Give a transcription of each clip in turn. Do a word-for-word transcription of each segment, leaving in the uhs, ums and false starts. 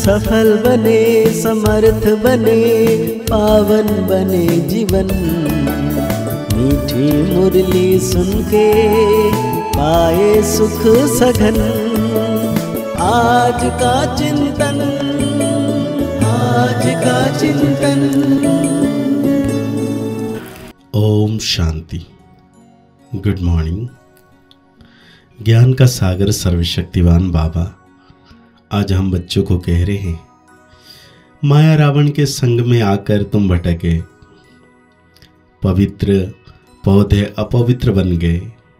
सफल बने, समर्थ बने, पावन बने जीवन। मीठी मुरली सुन के पाए सुख सघन। आज का चिंतन, आज का चिंतन। ओम शांति। Good morning. ज्ञान का सागर सर्वशक्तिवान बाबा आज हम बच्चों को कह रहे हैं, माया रावण के संग में आकर तुम भटके, पवित्र पौधे अपवित्र बन गए,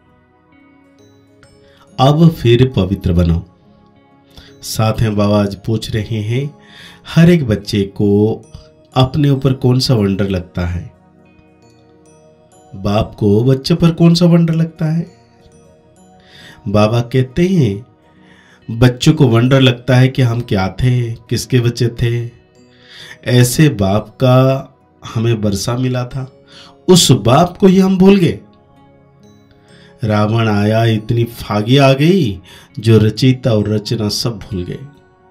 अब फिर पवित्र बनो। साथ में बाबा आज पूछ रहे हैं, हर एक बच्चे को अपने ऊपर कौन सा वंडर लगता है? बाप को बच्चे पर कौन सा वंडर लगता है? बाबा कहते हैं बच्चों को वंडर लगता है कि हम क्या थे, किसके बच्चे थे। ऐसे बाप का हमें बरसा मिला था, उस बाप को ही हम भूल गए। रावण आया, इतनी फागी आ गई जो रचयिता और रचना सब भूल गए।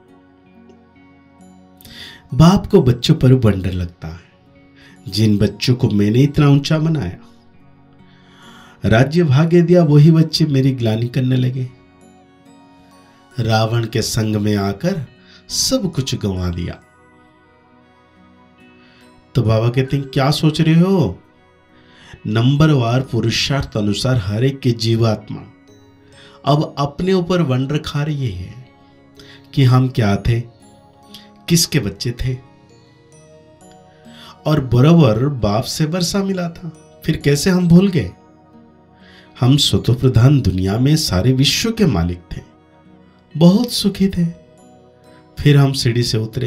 बाप को बच्चों पर वंडर लगता है। जिन बच्चों को मैंने इतना ऊंचा बनाया, राज्य भाग्य दिया, वही बच्चे मेरी ग्लानि करने लगे। रावण के संग में आकर सब कुछ गंवा दिया। तो बाबा कहते हैं क्या सोच रहे हो? नंबरवार पुरुषार्थ अनुसार हर एक के जीवात्मा अब अपने ऊपर वंडर खा रही है कि हम क्या थे, किसके बच्चे थे। और बराबर बाप से बरसा मिला था, फिर कैसे हम भूल गए? हम स्वतः प्रधान दुनिया में सारे विश्व के मालिक थे, बहुत सुखी थे। फिर हम सीढ़ी से उतरे,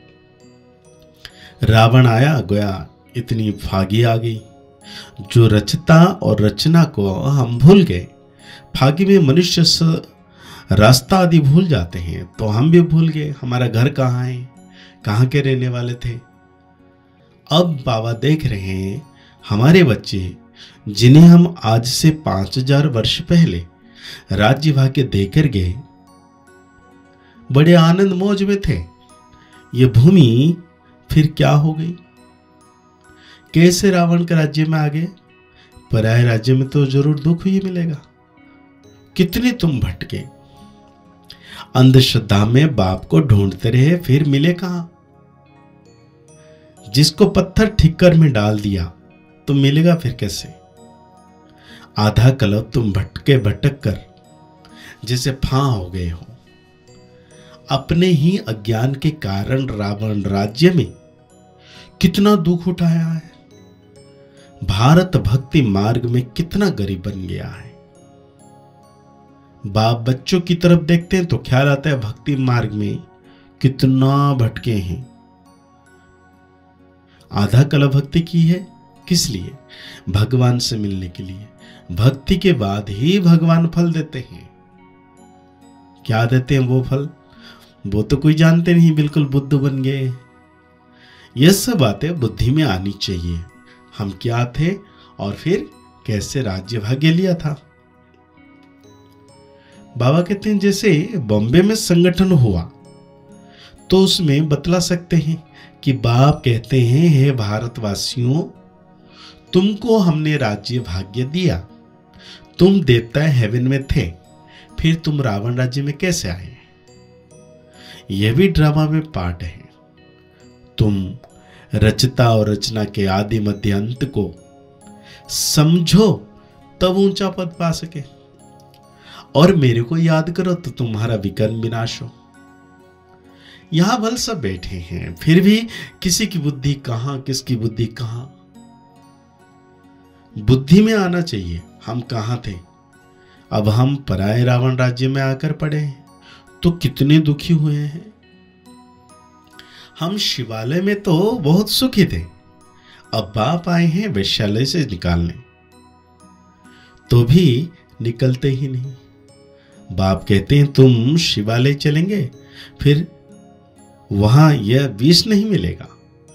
रावण आया गया, इतनी फागी आ गई जो रचता और रचना को हम भूल गए। फागी में मनुष्य रास्ता आदि भूल जाते हैं, तो हम भी भूल गए हमारा घर कहाँ है, कहाँ के रहने वाले थे। अब बाबा देख रहे हैं हमारे बच्चे जिन्हें हम आज से पांच हजार वर्ष पहले राज्य भाग्य देकर गए, बड़े आनंद मौज में थे। ये भूमि फिर क्या हो गई? कैसे रावण के राज्य में आ गए? पराये राज्य में तो जरूर दुख ही मिलेगा। कितने तुम भटके, अंधश्रद्धा में बाप को ढूंढते रहे, फिर मिले कहां? जिसको पत्थर ठिक्कर में डाल दिया तो मिलेगा फिर कैसे? आधा कल्प तुम भटके भटक कर जैसे फां हो गए हो। अपने ही अज्ञान के कारण रावण राज्य में कितना दुख उठाया है। भारत भक्ति मार्ग में कितना गरीब बन गया है। बाप बच्चों की तरफ देखते हैं तो ख्याल आता है भक्ति मार्ग में कितना भटके हैं। आधा कला भक्ति की है, किस लिए? भगवान से मिलने के लिए। भक्ति के बाद ही भगवान फल देते हैं। क्या देते हैं वो फल? वो तो कोई जानते नहीं, बिल्कुल बुद्ध बन गए। ये सब बातें बुद्धि में आनी चाहिए। हम क्या थे और फिर कैसे राज्य भाग्य लिया था। बाबा कहते हैं जैसे बॉम्बे में संगठन हुआ तो उसमें बतला सकते हैं कि बाप कहते हैं, हे भारतवासियों, तुमको हमने राज्य भाग्य दिया, तुम देवता हेवन में थे, फिर तुम रावण राज्य में कैसे आए? यह भी ड्रामा में पार्ट है। तुम रचता और रचना के आदि मध्य अंत को समझो तब ऊंचा पद पा सके, और मेरे को याद करो तो तुम्हारा विकर्म विनाश हो। यहां बल सब बैठे हैं, फिर भी किसी की बुद्धि कहां, किसकी बुद्धि कहां। बुद्धि में आना चाहिए हम कहां थे। अब हम पराये रावण राज्य में आकर पड़े हैं तो कितने दुखी हुए हैं। हम शिवालय में तो बहुत सुखी थे, अब बाप आए हैं वैश्यालय से निकालने, तो भी निकलते ही नहीं। बाप कहते हैं तुम शिवालय चलेंगे, फिर वहां यह विष नहीं मिलेगा,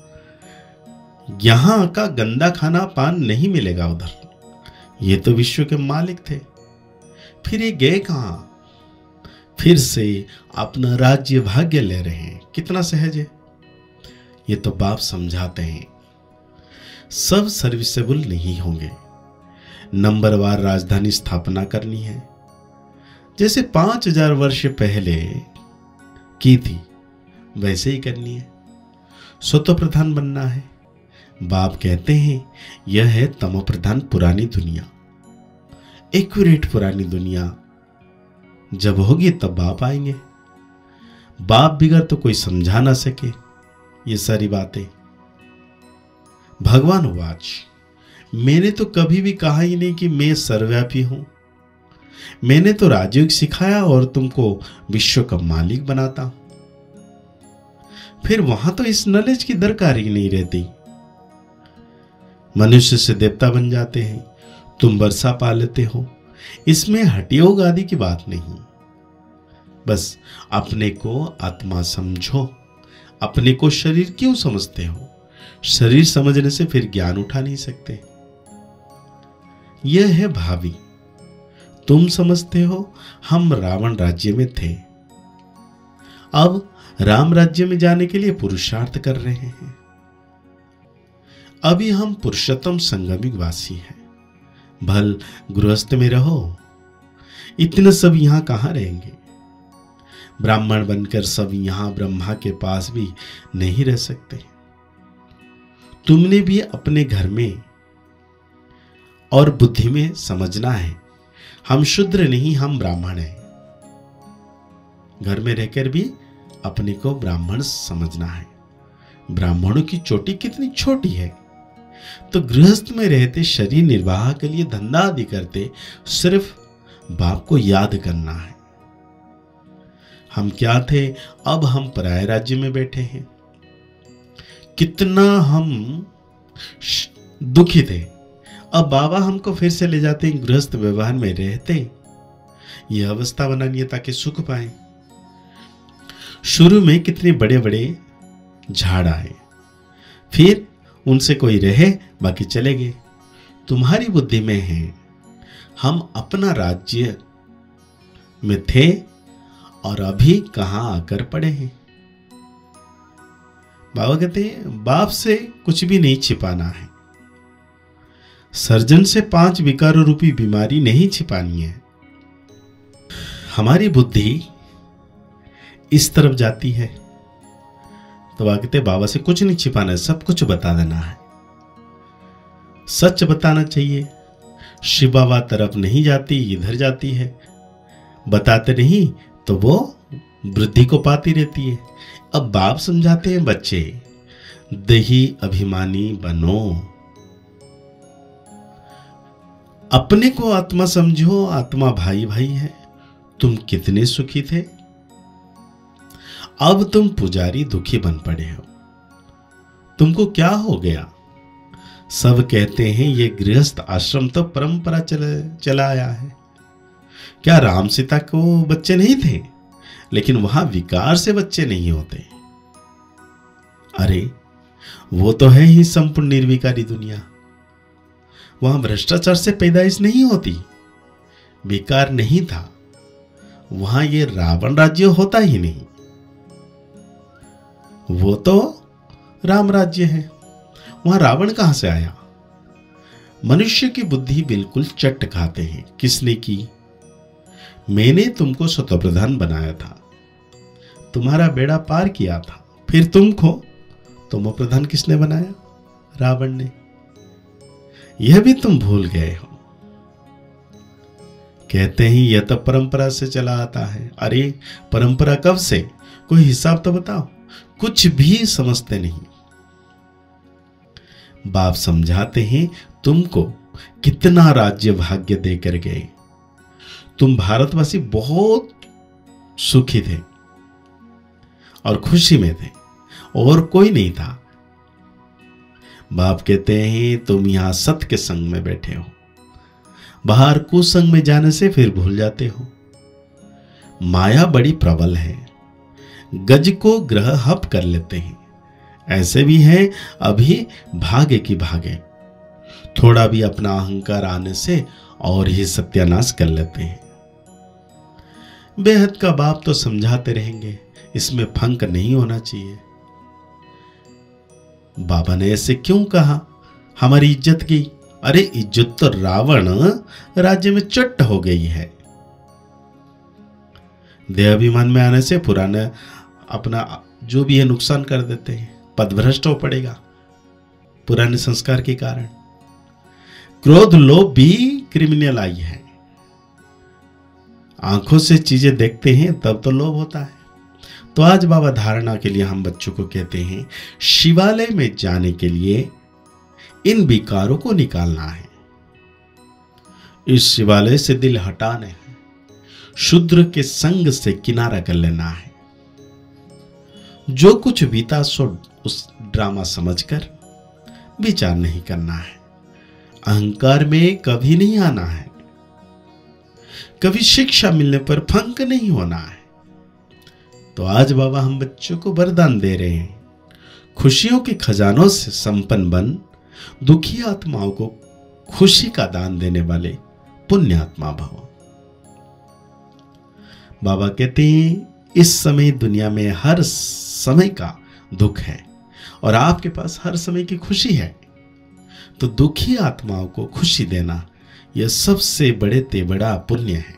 यहां का गंदा खाना पान नहीं मिलेगा उधर। ये तो विश्व के मालिक थे, फिर ये गए कहां? फिर से अपना राज्य भाग्य ले रहे हैं। कितना सहज है। ये तो बाप समझाते हैं। सब सर्विसेबल नहीं होंगे। नंबरवार राजधानी स्थापना करनी है, जैसे पांच हजार वर्ष पहले की थी वैसे ही करनी है। स्वतः प्रधान बनना है। बाप कहते हैं यह है तमो प्रधान पुरानी दुनिया। एक्यूरेट पुरानी दुनिया जब होगी तब बाप आएंगे। बाप बिगड़ तो कोई समझा ना सके ये सारी बातें। भगवान वाच, मैंने तो कभी भी कहा ही नहीं कि मैं सर्वव्यापी हूं। मैंने तो राजयोग सिखाया और तुमको विश्व का मालिक बनाता। फिर वहां तो इस नॉलेज की दरकार ही नहीं रहती। मनुष्य से देवता बन जाते हैं, तुम वर्षा पा लेते हो। इसमें हठयोग आदि की बात नहीं। बस अपने को आत्मा समझो। अपने को शरीर क्यों समझते हो? शरीर समझने से फिर ज्ञान उठा नहीं सकते। यह है भावी। तुम समझते हो हम रावण राज्य में थे, अब राम राज्य में जाने के लिए पुरुषार्थ कर रहे हैं। अभी हम पुरुषोत्तम संगमिक वासी हैं। भल गृहस्थ में रहो। इतने सब यहां कहां रहेंगे? ब्राह्मण बनकर सब यहां ब्रह्मा के पास भी नहीं रह सकते। तुमने भी अपने घर में और बुद्धि में समझना है हम शूद्र नहीं, हम ब्राह्मण हैं। घर में रहकर भी अपने को ब्राह्मण समझना है। ब्राह्मणों की चोटी कितनी छोटी है। तो गृहस्थ में रहते शरीर निर्वाह के लिए धंधा आदि करते, सिर्फ बाप को याद करना है। हम क्या थे, अब हम पराये राज्य में बैठे हैं। कितना हम दुखी थे। अब बाबा हमको फिर से ले जाते हैं गृहस्थ व्यवहार में रहते। यह अवस्था बनानी है ताकि सुख पाए। शुरू में कितने बड़े बड़े झाड़ आए, फिर उनसे कोई रहे बाकी चले गए। तुम्हारी बुद्धि में है हम अपना राज्य में थे और अभी कहां आकर पड़े हैं। बाबा कहते हैं बाप से कुछ भी नहीं छिपाना है। सर्जन से पांच विकारों रूपी बीमारी नहीं छिपानी है। हमारी बुद्धि इस तरफ जाती है तो बाबा कहते बाबा से कुछ नहीं छिपाना है, सब कुछ बता देना है। सच बताना चाहिए। शिव बाबा तरफ नहीं जाती, इधर जाती है। बताते नहीं तो वो वृद्धि को पाती रहती है। अब बाप समझाते हैं बच्चे, दही अभिमानी बनो। अपने को आत्मा समझो। आत्मा भाई भाई है। तुम कितने सुखी थे, अब तुम पुजारी दुखी बन पड़े हो। तुमको क्या हो गया? सब कहते हैं ये गृहस्थ आश्रम तो परंपरा चला चला आया है। क्या राम सीता को बच्चे नहीं थे? लेकिन वहां विकार से बच्चे नहीं होते। अरे वो तो है ही संपूर्ण निर्विकारी दुनिया। वहां भ्रष्टाचार से पैदाइश नहीं होती, विकार नहीं था। वहां ये रावण राज्य होता ही नहीं। वो तो राम राज्य है। वहां रावण कहां से आया? मनुष्य की बुद्धि बिल्कुल चट खाते हैं। किसने की? मैंने तुमको स्वतः प्रधान बनाया था, तुम्हारा बेड़ा पार किया था। फिर तुमको तुम प्रधान किसने बनाया? रावण ने। यह भी तुम भूल गए हो। कहते हैं यह तो परंपरा से चला आता है। अरे परंपरा कब से? कोई हिसाब तो बताओ। कुछ भी समझते नहीं। बाप समझाते हैं तुमको कितना राज्य भाग्य देकर गए। तुम भारतवासी बहुत सुखी थे और खुशी में थे और कोई नहीं था। बाप कहते हैं तुम यहां सत्य के संग में बैठे हो, बाहर कुसंग में जाने से फिर भूल जाते हो। माया बड़ी प्रबल है, गज को ग्रह हप कर लेते हैं। ऐसे भी हैं अभी भागे की भागे, थोड़ा भी अपना अहंकार आने से और ही सत्यानाश कर लेते हैं। बेहद का बाप तो समझाते रहेंगे इसमें फंक नहीं होना चाहिए। बाबा ने ऐसे क्यों कहा? हमारी इज्जत की? अरे इज्जत तो रावण राज्य में चट्ट हो गई है। देहाभिमान में आने से पुराने अपना जो भी है नुकसान कर देते हैं, पदभ्रष्ट हो पड़ेगा पुराने संस्कार के कारण। क्रोध लोभ भी क्रिमिनल आई है। आंखों से चीजें देखते हैं तब तो लोभ होता है। तो आज बाबा धारणा के लिए हम बच्चों को कहते हैं, शिवालय में जाने के लिए इन विकारों को निकालना है। इस शिवालय से दिल हटाना है, शूद्र के संग से किनारा कर लेना है। जो कुछ बीता सो उस ड्रामा समझकर विचार नहीं करना है। अहंकार में कभी नहीं आना है। कभी शिक्षा मिलने पर फंक नहीं होना है। तो आज बाबा हम बच्चों को वरदान दे रहे हैं, खुशियों के खजानों से संपन्न बन, दुखी आत्माओं को खुशी का दान देने वाले पुण्य आत्मा भव। बाबा कहते हैं, इस समय दुनिया में हर समय का दुख है और आपके पास हर समय की खुशी है। तो दुखी आत्माओं को खुशी देना यह सबसे बड़े ते बड़ा पुण्य है।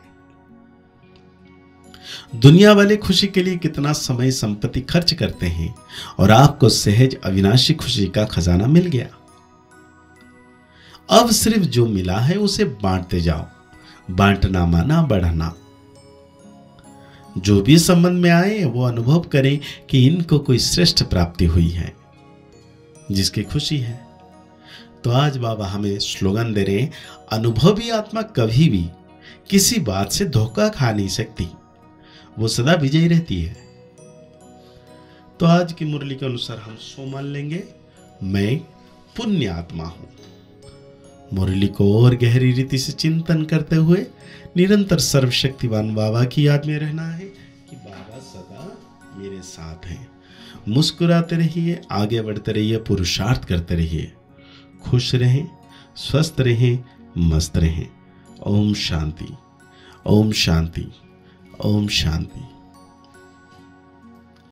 दुनिया वाले खुशी के लिए कितना समय संपत्ति खर्च करते हैं और आपको सहज अविनाशी खुशी का खजाना मिल गया। अब सिर्फ जो मिला है उसे बांटते जाओ। बांटना माना बढ़ना। जो भी संबंध में आए वो अनुभव करें कि इनको कोई श्रेष्ठ प्राप्ति हुई है, जिसकी खुशी है। तो आज बाबा हमें स्लोगन दे रहे हैं, अनुभवी आत्मा कभी भी किसी बात से धोखा खा नहीं सकती, वो सदा विजयी रहती है। तो आज की मुरली के अनुसार हम सो मान लेंगे, मैं पुण्य आत्मा हूं। मुरली को और गहरी रीति से चिंतन करते हुए निरंतर सर्वशक्तिवान बाबा की याद में रहना है कि बाबा सदा मेरे साथ हैं। मुस्कुराते रहिए, आगे बढ़ते रहिए, पुरुषार्थ करते रहिए। खुश रहें, स्वस्थ रहें, मस्त रहें। ओम शांति, ओम शांति, ओम शांति।